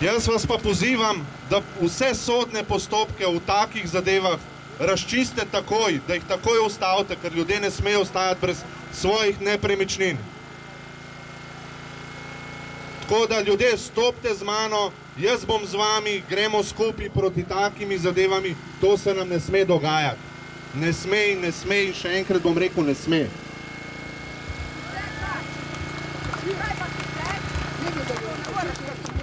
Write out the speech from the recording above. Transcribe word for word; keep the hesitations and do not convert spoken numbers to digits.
Jaz vas pa pozivam, da vse sodne postopke v takih zadevah razčiste takoj, da jih takoj ustavite, ker ljudje ne smejo ostajati brez svojih nepremičnin. Tako da ljudje, stopite z mano, jaz bom z vami, gremo skupaj proti takimi zadevami, to se nam ne sme dogajati. Ne sme in ne sme in še enkrat bom rekel, ne sme. Kaj pa ti, ne? Ne bi dobro, ne moraš.